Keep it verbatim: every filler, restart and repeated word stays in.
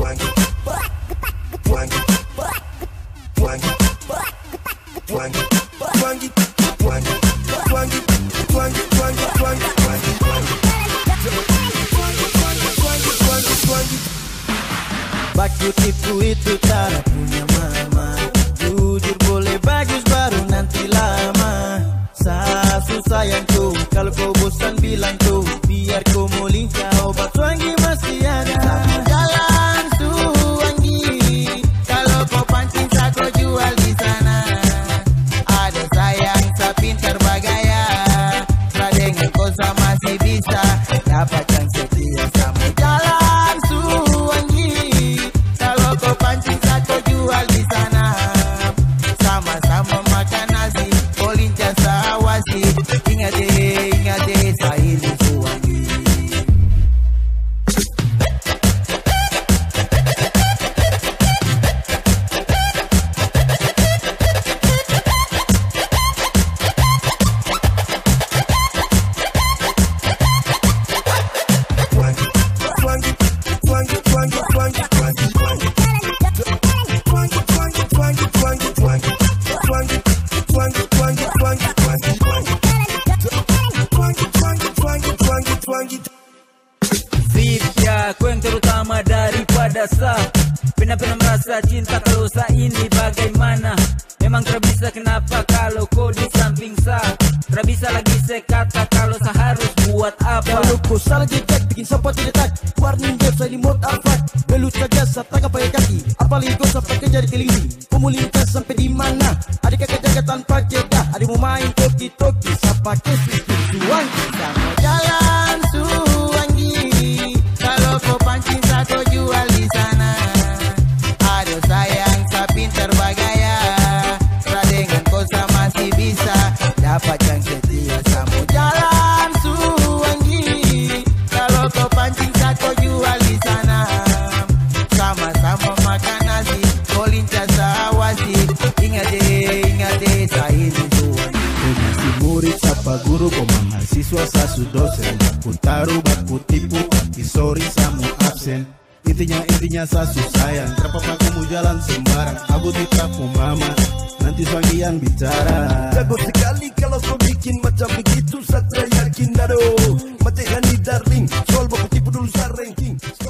Baku tipu itu cara punya mama. Jujur boleh bagus baru nanti lama. Sasu sayangku, kalau kau bosan bilang tuh, biar kau mau lincah obat Swangy masih ada. Jalan Swangy, kalau kau pancing sa kau jual di sana. Ada sayang sa pintar bagaya, sa dengan kau sa masih bisa dapat yang setia sama. Jalan Swangy, kalau kau pancing sa kau jual di sana. Sama-sama makan nasi, kau lincah sa awasi. Ingat deh, ingat deh, sa ini Swangy. Fitya, kau yang terutama daripada sa. Pernah-pernah merasa cinta kalau sa ini bagaimana? Memang tak bisa kenapa kalau kau di samping sa. Tak bisa lagi sekata kalau sa harus buat apa. Kalau kau salah jejak bikin siapa tidak tak. Warning dia saya di mod alfat. Belut saja sa tak pakai kaki. Apalagi kau sampai ke jari kelingking. Kau mau lintas sampai di mana? Adik kakak jaga tanpa jeda. Adik mau main toki-toki. Sa pakai sistem Swangy. Sama jalan Swangy, kalau kau pancing sa kau jual di sana. Aduh sayang sa pintar bagaya, sa dengan kau sa masih bisa dapat yang setia sama. Jalan Swangy, kalau kau pancing sa kau jual di sana. Sama-sama makan nasi, kau lincah sa awasi. Ingat deh, ingat deh, sa ini Swangy. Si murid sapa guru ko mahasiswa sa su dosen. Baku taruh, baku tipu, tapi sorry samu absen. Intinya intinya sa su sayang. Kenapa kamu jalan sembarang? Aku ditapu mama, nanti Swangy yang bicara. Jago sekali kalau kau bikin macam begitu. Saya yakin dado Mati Hani darling, soal baku tipu dulu sa ranking.